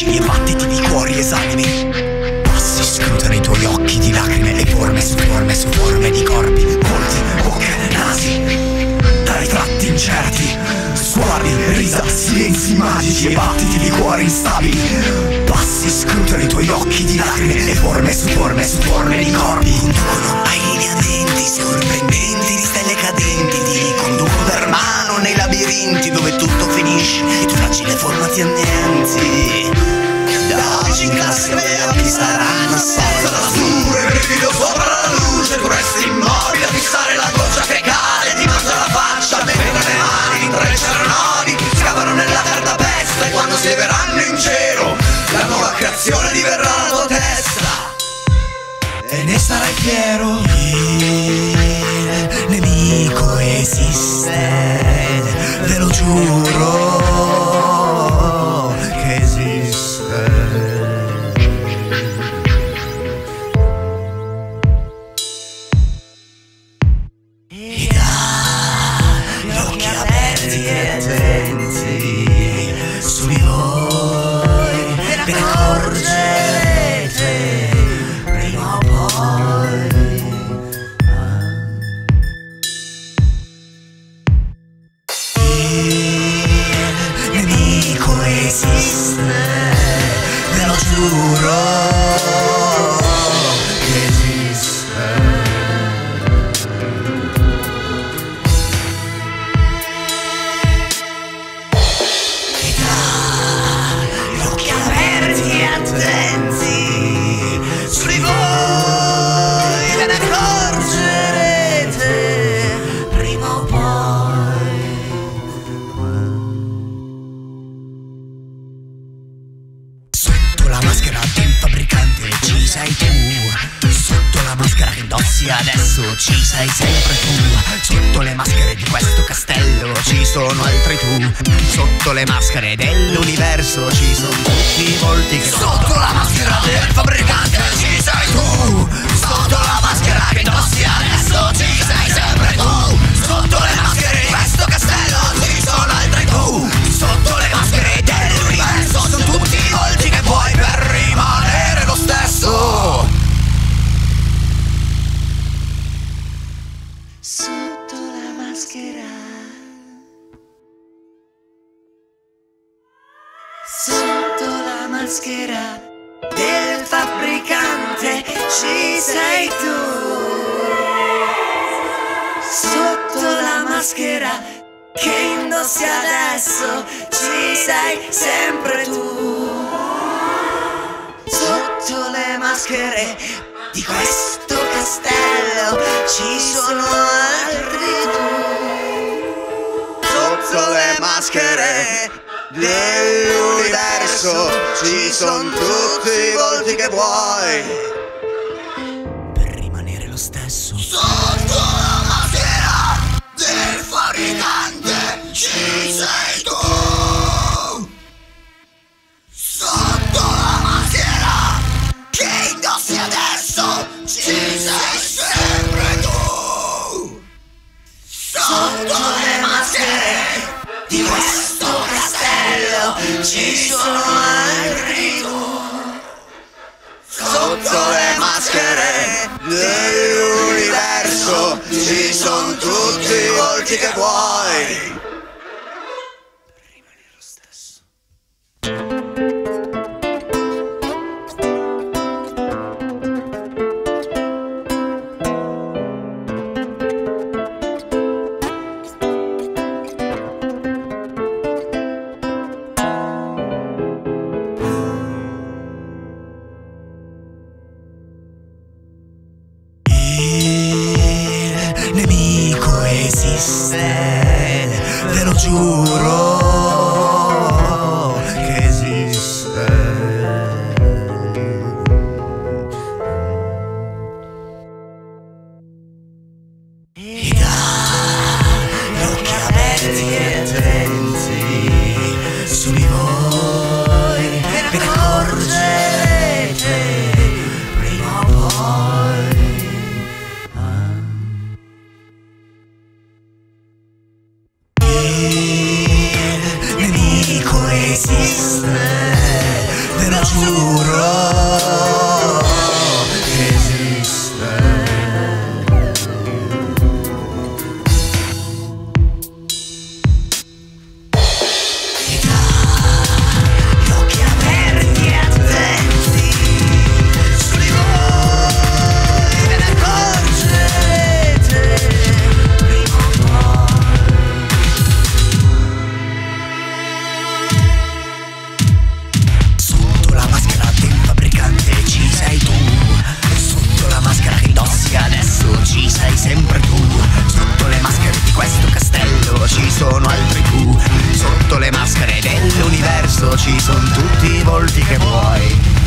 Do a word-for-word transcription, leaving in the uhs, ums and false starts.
facili e battiti di cuori esanimi. Passi scrutano i tuoi occhi di lacrime e forme su forme su forme di corpi, volti, bocche, nasi, dai tratti incerti, sguardi, risa, silenzi magici e battiti di cuori instabili. Passi scrutano i tuoi occhi di lacrime e forme su forme su forme di corpi, conducono ai lineamenti sorprendenti di stelle cadenti. Ti conduco per mano nei labirinti dove tutto finisce e tu fragile forma ti annienti. Da oggi in classe gli occhi saranno sotto la su e brivido sopra la luce. Tu resti immobile a fissare la goccia che cade, ti mangia la faccia mentre le mani intrecciano nodi, scavano nella carta pesta e quando si leveranno in cielo la nuova creazione diverrà la tua testa e ne sarai fiero. Il nemico esiste, ve lo giuro che esiste. E dà gli occhi aperti e attenti su di voi, ve ne accorgerete prima o poi. Il nemico esiste, ve lo giuro che esiste. E dà gli occhi aperti e attenti su di voi, ve ne accorgerete prima o poi. Sotto la maschera del fabbricante ci sei tu, sotto la maschera che indossi adesso ci sei sempre tu, sotto le maschere di questo castello ci sono altri tu, sotto le maschere dell'universo ci sono tutti i volti che... Sotto la maschera del fabbricante ci sei tu, sotto la maschera che indossi adesso ci sei sempre tu, sotto le maschere di questo castello ci sono altri tu, sotto le maschere dell'universo sono tutti i volti che vuoi per rimanere lo stesso. Sotto la maschera, sotto la maschera del fabbricante ci sei tu, sotto la maschera che indossi adesso ci sei sempre tu, sotto le maschere di questo castello ci sono altri tu, sotto le maschere dell'universo ci sono tutti i volti che vuoi per rimanere lo stesso. Sotto la maschera del fabbricante ci sei tu, sotto la maschera che indossi adesso ci sei sempre tu, sotto le maschere di questo castello ci sono altri tu, sotto le maschere dell'universo ci sono tutti i volti che vuoi per rimanere lo stesso. Il nemico esiste, ve lo giuro che esiste. E dà gli occhi aperti e attenti su di voi, ve ne accorgerete prima o poi. Il giuro che esiste. Ci sei sempre tu, sotto le maschere di questo castello ci sono altri tu, sotto le maschere dell'universo ci sono tutti i volti che vuoi.